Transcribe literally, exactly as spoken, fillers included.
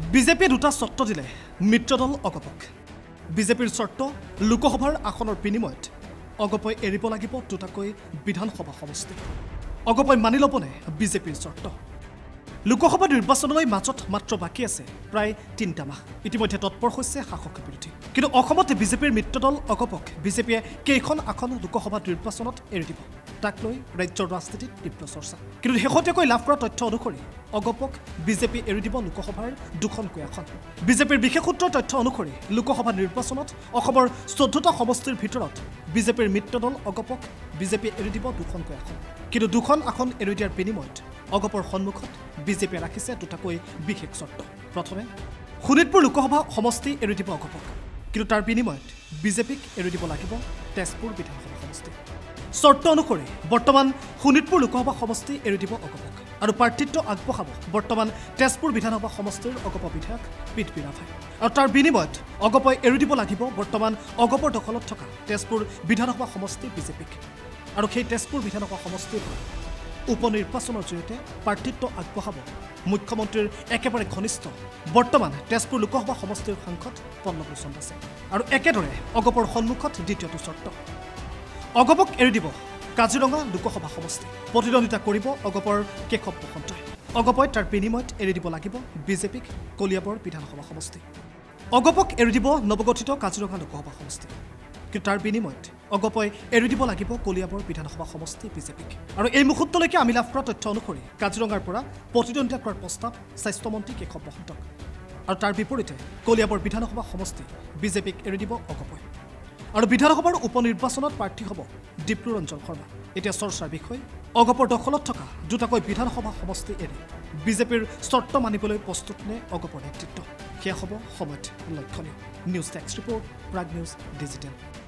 বিজেপিয়ে দুটা চৰ্ত দিলে মিত্ৰদল অগপক বিজেপিৰ চৰ্ত লোকসভাৰ আসনৰ বিনিময়ত অগপই এৰিব লাগিব দুটাকৈ বিধানসভা সমষ্টি অগপই মানি ল'বনে বিজেপিৰ চৰ্ত লোকসভা নিৰ্বাচনলৈ মাজত মাত্ৰ বাকী আছে প্ৰায় তিনিটা মাহ ইতিমধ্যে তৎপৰ হৈছে শাসক বিৰোধী কিন্তু অসমত বিজেপিৰ মিত্ৰদল অগপক বিজেপিয়ে কেইখন আসন লোকসভা নিৰ্বাচনত এৰি দিব তাক লৈ ৰাজ্যৰ ৰাজনীতিত তীব্ৰ চৰ্চা কিন্তু শেহতীয়াকৈ লাভ কৰা তথ্য অনুসৰি অগপক বিজেপি এৰি দিব লোকসভাৰ দুখনকৈ আসন বিজেপিৰ বিশেষ সূত্ৰৰ তথ্য অনুসৰি লোকসভা নিৰ্বাচনত অসমৰ চৈধ্যটা সমষ্টিৰ ভিতৰত বিজেপিৰ মিত্ৰদল অগপক বিজেপি এৰি দিব দুখনকৈ আসন কিন্তু দুখন আসন এৰি দিয়াৰ বিনিময়ত অগপৰ সন্মুখত বিজেপিয়ে ৰাখিছে দুটাকৈ বিশেষ চৰ্ত প্ৰথমে শোণিতপুৰ লোকসভা সমষ্টি এৰি দিব অগপক কিন্তু তাৰ বিনিময়ত বিজেপিক এৰি দিব লাগিব তেজপুৰ বিধানসভা সমষ্টি চৰ্ত অনুসৰি বৰ্তমান শোণিতপুৰ লোকসভা সমষ্টি এৰি দিব অগপক আৰু প্ৰাৰ্থিত্ব আগবঢ়াব বৰ্তমান তেজপুৰ বিধানসভা সমষ্টিৰ অগপ বিধায়ক পিত বিৰাভাই আৰু তাৰ বিনিময়ত অগপই এৰি দিব লাগিব বৰ্তমান অগপৰ দখলত থকা তেজপুৰ বিধানসভা সমষ্টি বিজেপিক আৰু সেই তেজপুৰ বিধানসভা সমষ্টিৰ উপ নিৰ্বাচনৰ জৰিয়তে প্ৰাৰ্থিত্ব আগবঢ়াব মুখ্যমন্ত্ৰীৰ একেবাৰে ঘনিষ্ঠ বৰ্তমান তেজপুৰ লোকসভা সমষ্টিৰ সাংসদ পল্লৱ লোচন দাসে আৰু একেদৰে অগপৰ সন্মুখত দ্বিতীয়টো চৰ্ত অগপক এৰি দিব কাজিৰঙা লোকসভা সমষ্টি প্ৰতিদ্বন্দ্বিতা কৰিব অগপৰ কেশৱ মহন্তই অগপই তাৰ বিনিময়ত এৰি দিব লাগিব বিজেপিক কলিয়াবৰ বিধানসভা সমষ্টি অগপক এৰি দিব নৱগঠিত কাজিৰঙা লোকসভা সমষ্টি কিন্তু তাৰ বিনিময়ত অগপই এৰি দিব লাগিব কলিয়াবৰ বিধানসভা সমষ্টি বিজেপিক আৰু এই মুহূৰ্তলৈকে আমি লাভ কৰা তথ্য অনুসৰি কাজিৰঙাৰ পৰা প্ৰতিদ্বন্দ্বিতা কৰাৰ প্ৰস্তাৱ স্বাস্থ্যমন্ত্ৰী কেশৱ মহন্তক আৰু তাৰ বিপৰীতে কলিয়াবৰ বিধানসভা সমষ্টি বিজেপিক এৰি দিব অগপই আৰু বিধানসভাৰ উপ নিৰ্বাচনত প্ৰাৰ্থী হ'ব ডিপ্লু ৰঞ্জন শৰ্মা এতিয়া চৰ্চাৰ বিষয় অগপৰ দখলত থকা দুটাকৈ বিধানসভা সমষ্টি এৰি বিজেপিৰ চৰ্ত মানিবলৈ প্ৰস্তুত নে অগপৰ নেতৃত্ব সেয়া হ'ব সময়ত লক্ষণীয় news desk report Prag news digital